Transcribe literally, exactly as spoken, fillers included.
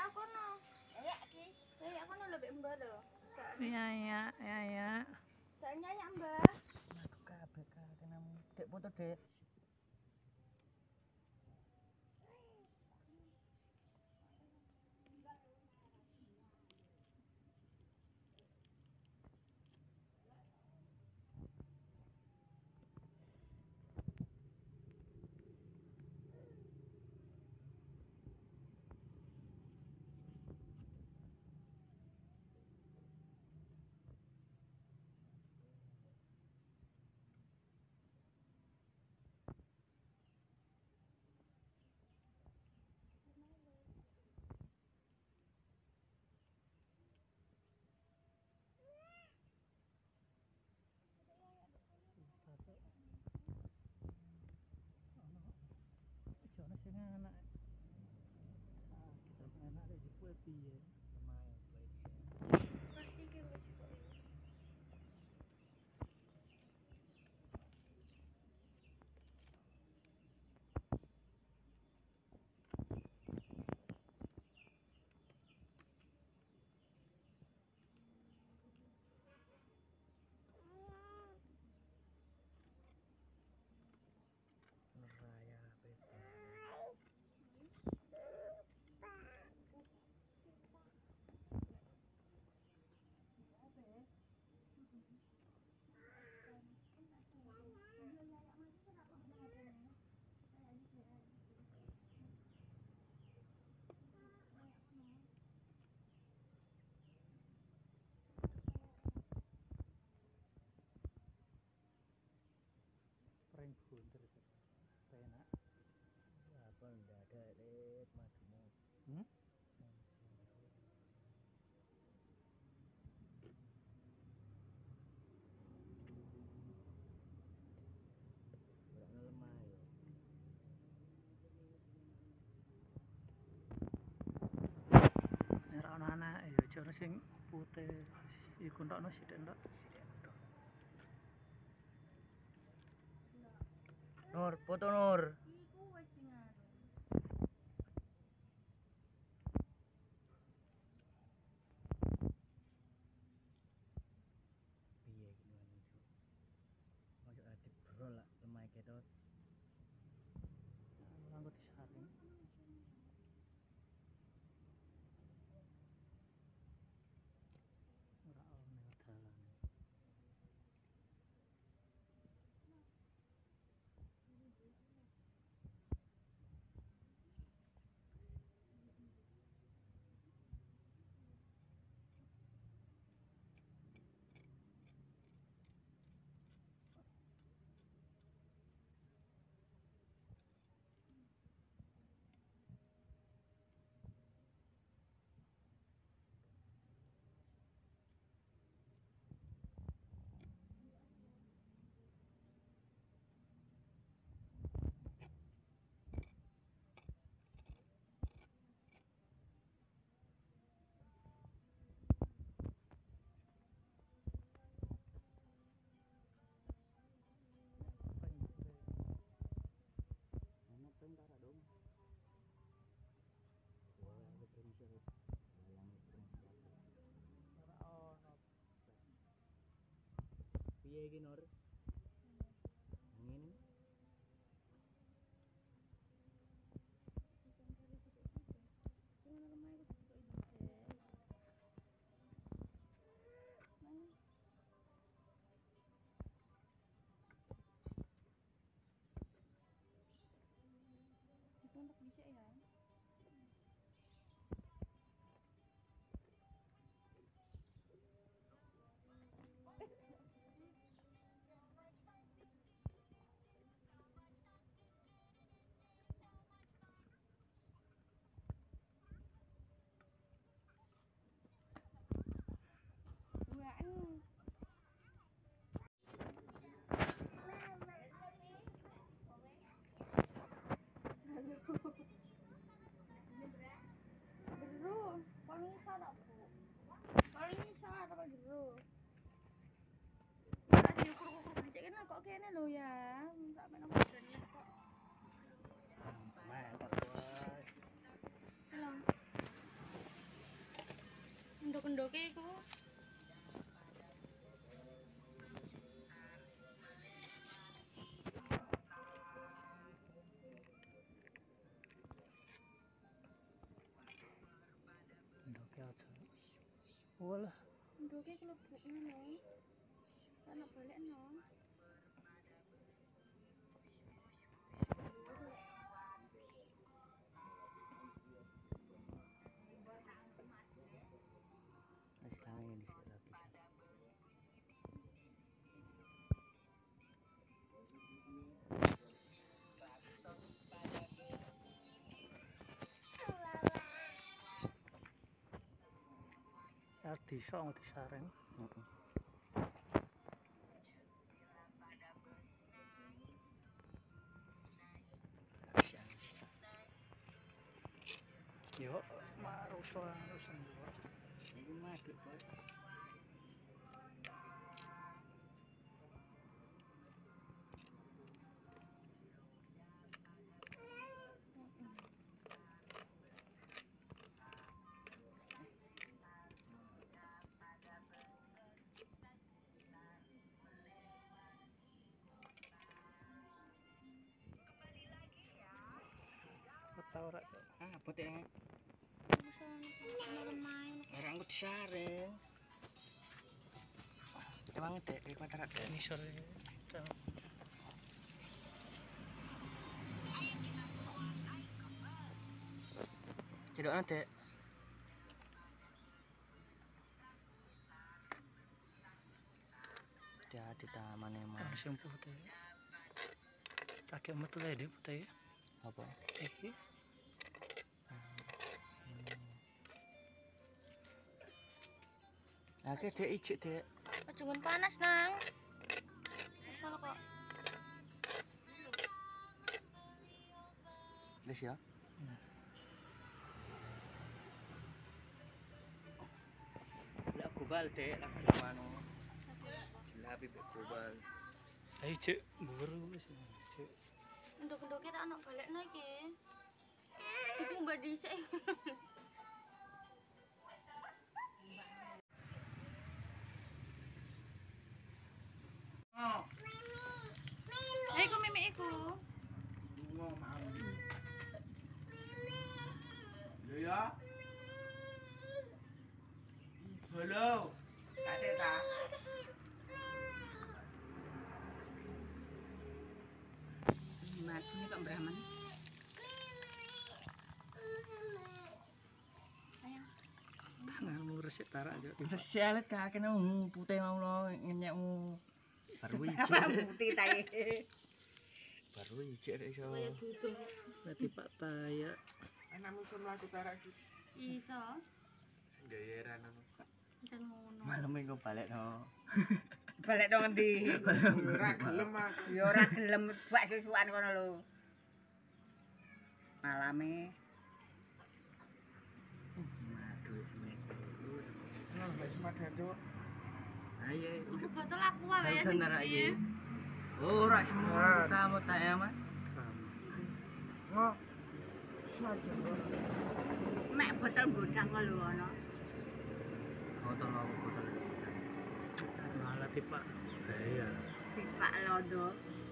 kono. Ya iki. Ya kono lho mbek Mbak lho. Iya iya iya iya. Soalnya ya Mbak. Aduh kabeh karenamu. Dek foto, Dek. Jono sing anak. Ah, kita enak lek dipuwe piye? Lumayan kowe di sini. Pasti ki wis kok. Raya beda. Prank bunter itu. Enak. Apa enggak ada lek madumu. Hmm? Ora lemah ya. Ora ana anak ya jono sing putih. Iku ndokno sithik ndok. Nur, foto Nur. Iku wis sing anu. Piye iki anu Cuk? Ojo ati bro lah lemah ketot. Nganggo disaring. Ora ono dalan. Ana tentara dong. Wah, ada pensil. Yang pensil. Ora ono. Piye iki Nur? Ngene. Sing lemah iku disukuki dhisik. Dikontak dhisik ya. Buaan. Jeru, paling isar aku. Paling isar apa jeru? Tadi ukur-ukur dhisik kene kok kene lho ya. Sampe nang badan kok. Mantap, Bos. Halo. Ndok-ndoke iku. Ndoke aja. Walah, Ndoke klebuk ngono. Ana balekno. Wis kae di sekolah bisa. ya disa mau disareng. Heeh. Yo, marus arusan yo. Iki madhep, Bos. Tau ora. Ah, botek. Malam main. Ora engko disareng. Emang dek iki kontrak dek. Nisor. Cedokna dek. Hati-hati taman emang. Ana sing putih. Kakek metu ae dek putih. Apa? Iki Oke, dek ijik dek. Aja ngun panas, Nang. Asal kok. Wis ya. Lek gobal dek, lak manu. Labi bek gobal. ae cek buru wis cek. Ndok-ndoke tak ana balekno iki. Iku mbak dhisik. Oh, Ha iku mimik iku. lunga mau. Lho ya. Halo. Kate ta? Mati kok Brahman. Tanganmu resik tarak yo. Sialet kakek nang putih mau lo ngenyekmu. Baru ijik. Putih tae. Baru ijik rek iso. Kaya duduk. Berarti Pak Taya Anakmu sur laku tarak sih. Iso. Gayeran ngono. Dan ngono. Malam minggu balik no. Balik dong endi? Ora gelem aku. Ya ora gelem bak susukan kono lho. Malame Aduh, sini. nang wis madhe cuk. Ayo. Tuku botol aku wae ya. Bener iki. Ora semua tamu tak ya, Mas. Oh, mek botol godang lho ana. Botol apa botol? malah tipak. Iya. Pipak londo.